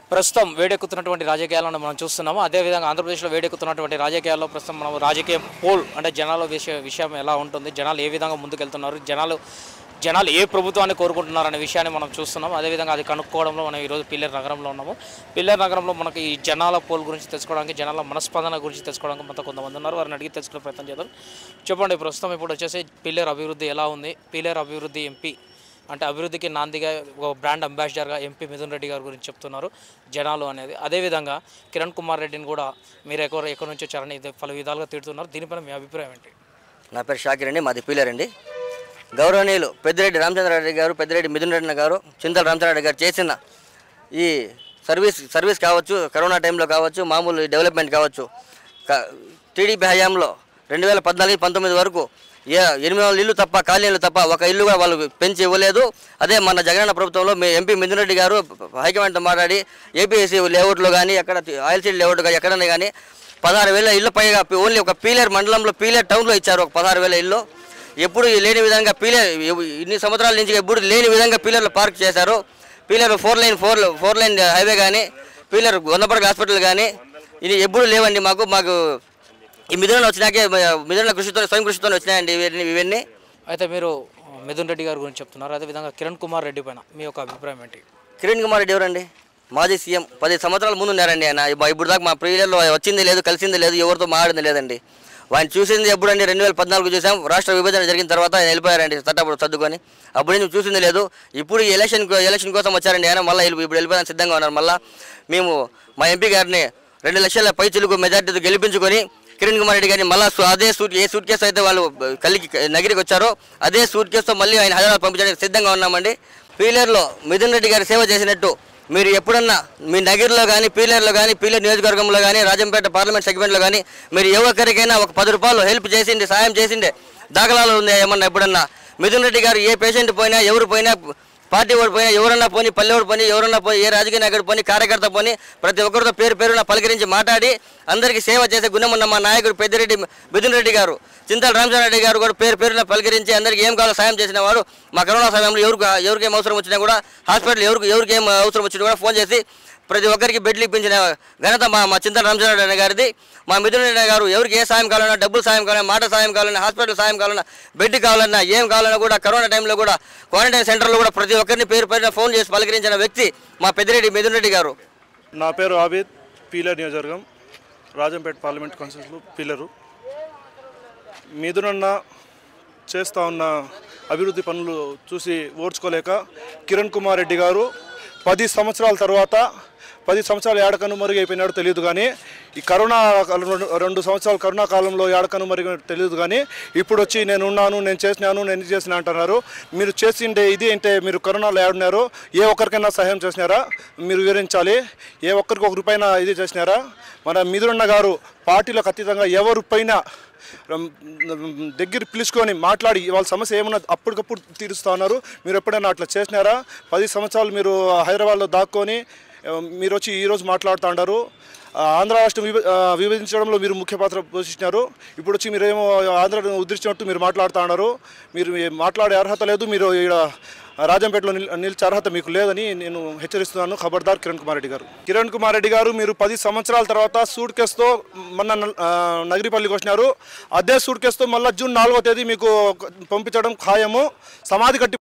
ప్రస్తుతం వేడెక్కుతున్నటువంటి రాజకీయాలను మనం చూస్తున్నాము. అదేవిధంగా ఆంధ్రప్రదేశ్లో వేడెక్కుతున్నటువంటి రాజకీయాల్లో ప్రస్తుతం మనం రాజకీయ పోల్ అంటే జనాల విషయం ఎలా ఉంటుంది, జనాలు ఏ విధంగా ముందుకెళ్తున్నారు, జనాలు ఏ ప్రభుత్వాన్ని కోరుకుంటున్నారు అనే విషయాన్ని మనం చూస్తున్నాం. అదేవిధంగా అది కనుక్కోవడంలో మనం ఈరోజు పిల్లర్ నగరంలో ఉన్నాము. పిల్లర్ నగరంలో మనకి ఈ జనాల పోల్ గురించి తెలుసుకోవడానికి, జనాల మనస్పందన గురించి తెలుసుకోవడానికి మనతో కొంతమంది ఉన్నారు. వారిని అడిగి తెలుసుకునే ప్రయత్నం చేద్దాం. చెప్పండి, ప్రస్తుతం ఇప్పుడు వచ్చేసి పిల్లర్ అభివృద్ధి ఎలా ఉంది? పిల్లర్ అభివృద్ధి ఎంపీ అంటే అభివృద్ధికి నాందిగా ఒక బ్రాండ్ అంబాసిడర్గా ఎంపీ మిథున్ రెడ్డి గారి గురించి చెప్తున్నారు జనాలు అనేది. అదేవిధంగా కిరణ్ కుమార్ రెడ్డిని కూడా మీరు ఎక్కడి నుంచి వచ్చారని పలు విధాలుగా తిడుతున్నారు. దీనిపైన మీ అభిప్రాయం ఏంటి? నా పేరు షాకిర్ అండి, మాది పీలేరు అండి. గౌరవనీయులు పెద్దిరెడ్డి రామచంద్రారెడ్డి గారు, పెద్దిరెడ్డి మిథున్ రెడ్డి గారు, చింతల రామచంద్రారెడ్డి గారు చేసిన ఈ సర్వీస్ కావచ్చు, కరోనా టైంలో కావచ్చు, మామూలు డెవలప్మెంట్ కావచ్చు, టీడీపీ హయాంలో 2014-19 వరకు 800 ఇల్లు తప్ప, కాలనీలు తప్ప ఒక ఇల్లు కూడా వాళ్ళు పెంచి ఇవ్వలేదు. అదే మన జగనన్న ప్రభుత్వంలో మీ ఎంపీ మిథున్ రెడ్డి గారు హైకమాండ్తో మాట్లాడి ఏపీఎస్సీ లేఅవుట్లో కానీ, ఎక్కడ ఆయిల్ సీడ్ లేఅవుట్ కానీ ఎక్కడన్నా కానీ 16,000 ఇళ్ళు పైగా ఓన్లీ ఒక పీలేరు మండలంలో, పీలేరు టౌన్లో ఇచ్చారు ఒక 16,000 ఇల్లు. ఎప్పుడు లేని విధంగా పీలేరు ఇన్ని సంవత్సరాల నుంచి ఎప్పుడు లేని విధంగా పీలేరులో పార్క్ చేశారు. పీలేరు 4 లైన్ హైవే కానీ, పీలేరు గొందపడక హాస్పిటల్ కానీ ఇది ఎప్పుడు లేవండి. మాకు ఈ మిథున వచ్చినాకే, మిథున స్వయం కృషితో వచ్చినాయండి ఇవన్నీ. అయితే మీరు మిథున్ రెడ్డి గారి గురించి చెప్తున్నారు. అదేవిధంగా కిరణ్ కుమార్ రెడ్డి పైన మీ యొక్క అభిప్రాయం ఏంటి? కిరణ్ కుమార్ రెడ్డి ఎవరండి? మాజీ సీఎం. 10 సంవత్సరాల ముందు ఉన్నారండి ఆయన. ఇప్పుడు దాకా మా ప్రియులలో వచ్చింది లేదు, కలిసింది లేదు, ఎవరితో మాట్లాడింది లేదండి. ఆయన చూసింది ఎప్పుడండి? 2014 చూసాం. రాష్ట్ర విభజన జరిగిన తర్వాత ఆయన వెళ్ళిపోయారండి తట్టప్పుడు సర్దుకొని. అప్పుడు నుంచి చూసింది లేదు. ఇప్పుడు ఎలక్షన్ కోసం వచ్చారండి ఆయన. మళ్ళీ ఇప్పుడు వెళ్ళిపోయాలని సిద్ధంగా ఉన్నారు. మళ్ళీ మేము మా ఎంపీ గారిని 2 లక్షల పైచిలుకు మెజార్టీతో గెలిపించుకొని కిరణ్ కుమార్ రెడ్డి గారిని మళ్ళీ అదే సూట్ కేసు అయితే వాళ్ళు నగిరికి వచ్చారో అదే సూట్ కేసుతో మళ్ళీ ఆయన హైదరాబాద్ పంపించడానికి సిద్ధంగా ఉన్నామండి. పీలేరులో మిథున్ రెడ్డి గారి సేవ చేసినట్టు మీరు ఎప్పుడన్నా మీ నగిరిలో కానీ, పీలేరులో కానీ, పీలేరు నియోజకవర్గంలో కానీ, రాజంపేట పార్లమెంట్ సెగ్మెంట్లో కానీ మీరు ఎవరికైనా ఒక 10 రూపాయలు హెల్ప్ చేసిండే, సాయం చేసిండే దాఖలాలు ఉన్నాయి ఏమన్నా? ఎప్పుడన్నా మిథున్ రెడ్డి గారు ఏ పేషెంట్ పోయినా, ఎవరు పోయినా, పార్టీ వాడు పోయినా, ఎవరన్నా పోని, పల్లెవాడు పోని, ఎవరన్నా పోయి, ఏ రాజకీయ నాయకుడు పోని, కార్యకర్త పోని, ప్రతి ఒక్కరితో పేరున పలకరించి మాట్లాడి అందరికీ సేవ చేసే గుణం ఉన్న మా నాయకుడు పెద్దిరెడ్డి మిథున్ రెడ్డి గారు, చింతల రామచంద్రారెడ్డి గారు కూడా పేరున పలకరించి అందరికీ ఏం కావాలో సాయం చేసిన వారు. మా కరోనా సమయంలో ఎవరికేం అవసరం వచ్చినా కూడా, హాస్పిటల్ ఎవరికి ఏం అవసరం వచ్చినా కూడా ఫోన్ చేసి ప్రతి ఒక్కరికి బెడ్లు ఇప్పించిన ఘనత మా చింతల రామచంద్రారెడ్డి గారిది. మా మిథున్ రెడ్డి గారు ఎవరికి ఏ సాయం కావాలన్నా, డబ్బులు సాయం కావాలన్నా, మాట సాయం కావాలన్నా, హాస్పిటల్ సాయం కావాలన్నా, బెడ్ కావాలన్నా, ఏం కావాలన్నా కూడా కరోనా టైంలో కూడా క్వారంటైన్ సెంటర్లో కూడా ప్రతి ఒక్కరిని పేరున ఫోన్ చేసి పలకరించిన వ్యక్తి మా పెద్దిరెడ్డి మిథున్ రెడ్డి గారు. నా పేరు ఆబిద్, పీలేరు నియోజకవర్గం, రాజంపేట పార్లమెంట్ కాన్స్టిట్యూన్సీలో పీలేరు. మిథునన్న చేస్తూ ఉన్న అభివృద్ధి పనులు చూసి ఓర్చుకోలేక కిరణ్ కుమార్ రెడ్డి గారు 10 సంవత్సరాల తర్వాత, 10 సంవత్సరాలు ఏడకను మరుగైపోయినాడు తెలియదు కానీ, ఈ కరోనా 2 సంవత్సరాల కరోనా కాలంలో ఏడకను మరుగు తెలియదు కానీ, ఇప్పుడు వచ్చి నేను ఉన్నాను, నేను చేసినాను, నేను ఇది చేసిన అంటున్నారు. మీరు చేసిండే ఇది అంటే మీరు కరోనాలో ఏడున్నారు, ఏ ఒక్కరికైనా సహాయం చేసినారా? మీరు వివరించాలి. ఏ ఒక్కరికి 1 రూపాయినా ఇది చేసినారా? మన మిథునన్న గారు పార్టీలకు అతీతంగా ఎవరు పైన దగ్గర పిలుచుకొని మాట్లాడి వాళ్ళ సమస్య ఏమన్నా అప్పటికప్పుడు తీరుస్తూ ఉన్నారు. మీరు ఎప్పుడైనా అట్లా చేసినారా? 10 సంవత్సరాలు మీరు హైదరాబాద్లో దాక్కొని మీరు వచ్చి ఈరోజు మాట్లాడుతూ ఉన్నారు. ఆంధ్ర రాష్ట్రం విభజించడంలో మీరు ముఖ్య పాత్ర పోషించినారు. ఇప్పుడు వచ్చి మీరేమో ఆంధ్రను ఉద్ధరించినట్టు మీరు మాట్లాడుతూ ఉన్నారు. మీరు మాట్లాడే అర్హత లేదు. మీరు ఇక్కడ రాజంపేటలో నిలిచే అర్హత మీకు లేదని నేను హెచ్చరిస్తున్నాను. ఖబర్దార్ కిరణ్ కుమార్ రెడ్డి గారు. కిరణ్ కుమార్ రెడ్డి గారు మీరు 10 సంవత్సరాల తర్వాత సూట్ కేసుతో మొన్న నగిరిపల్లికి వచ్చినారు. అదే సూట్ కేసుతో మళ్ళీ జూన్ 4వ తేదీ మీకు పంపించడం ఖాయము. సమాధి కట్టి